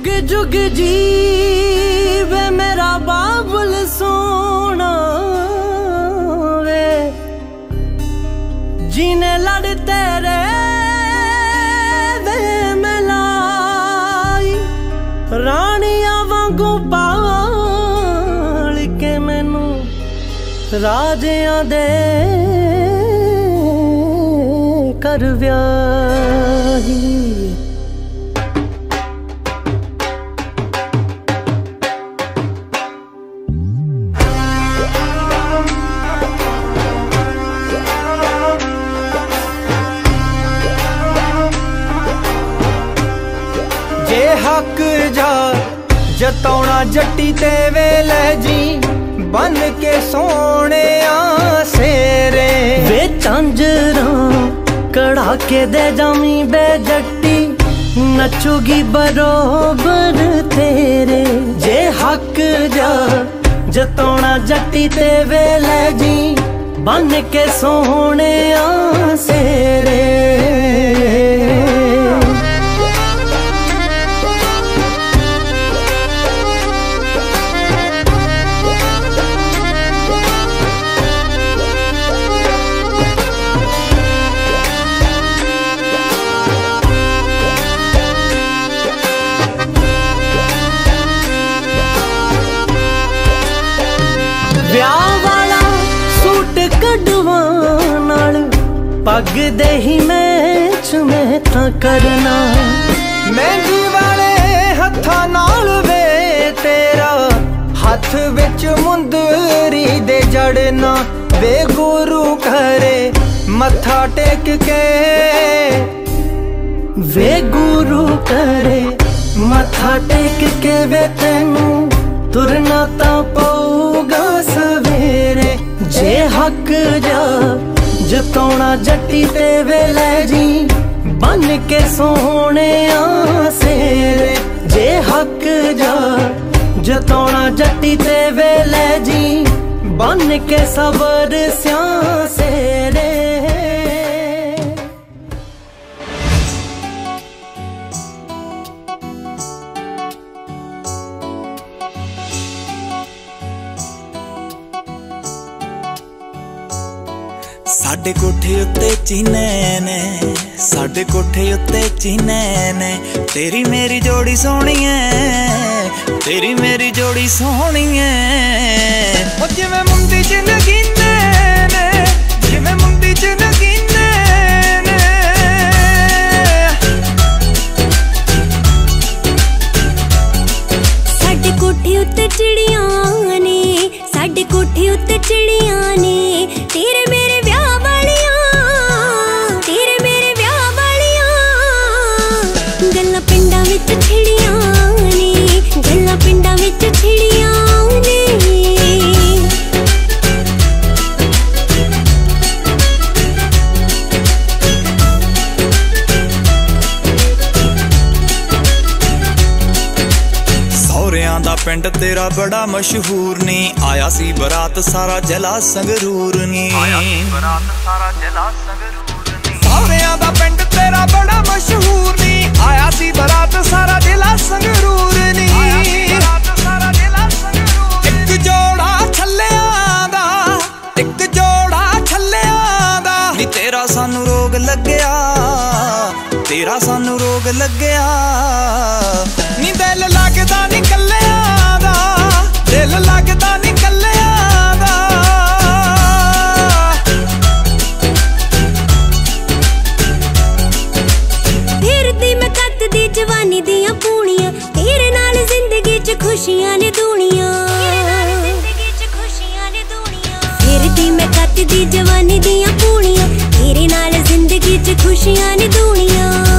जुग जुग जीवे मेरा बाबुल सोना वे, जीने लड़ तेरे वे मलाई, रानिया वांगू पाल के मैनू राजियां दे कर व्याही। जे हक जा जतौना जट्टी ते वेले जी, बन के सोने सेरे वे झांजरा कड़ा के दे जामी बे जट्टी, नचूगी बरोबर तेरे। जे हक जा जतौना जट्टी ते वेले जी, बन के सोने सेरे। ब्याह वाला सूट कढ़वान नाल पग दे ही मैच मैं तां करना, मेहंदी वाले हत्थां नाल वे तेरा हथ विच मुंदरी दे जड़ना। वे गुरु घरे मत्था टेक के, वे गुरु घरे मत्था टेक के वे तैनू तुरना तां पऊगा सवेरे। जे हक जा जतौना जट्टी ते वेले जी, बन के सोने सेरे। जे हक जा जतौना जट्टी ते वेले जी, बन के सबर स्यां सेरे। साडे कोठे उत्ते चीने ने, साडे कोठे उत्ते चीने ने, तेरी मेरी जोड़ी सोहनी है, तेरी मेरी जोड़ी सोहनी है। ओ जिवें मुंदी च नगीने ने, जिवें मुंदी च नगीने ने। साडे कोठे उत्ते चिड़ियां ने, साडे कोठे उत्ते चिड़ियां ने, तेरे मेरे पिंडां विच छिड़ियां ने, गल्लां पिंडां विच छिड़ियां ने। सौरियां दा पिंड तेरा बड़ा मशहूर नी, आया सी बरात सारा जला संगरूर नी, आया सी बरात सारा जला संगरूर नी। सौरियां दा पिंड तेरा बड़ा मशहूर नी, आया सी बरात सारा जिला संगरूर नी, आया सी बरात सारा जिला संगरूर। एक जोड़ा छल्लियां दा, एक जोड़ा छल्लियां दा नी, तेरा सानू रोग लग्या, तेरा सानू रोग लग्या नी। दिल लगदा नी कल्लियां दा, दिल लगदा नी कल्लियां दा। जवानी दियां पूनियां, तेरे नाल जिंदगी च खुशियां ने दुनिया, फिरदी मैं कत दी जवानी दियां पूनियां, तेरे नाल जिंदगी च खुशियां ने दुनिया।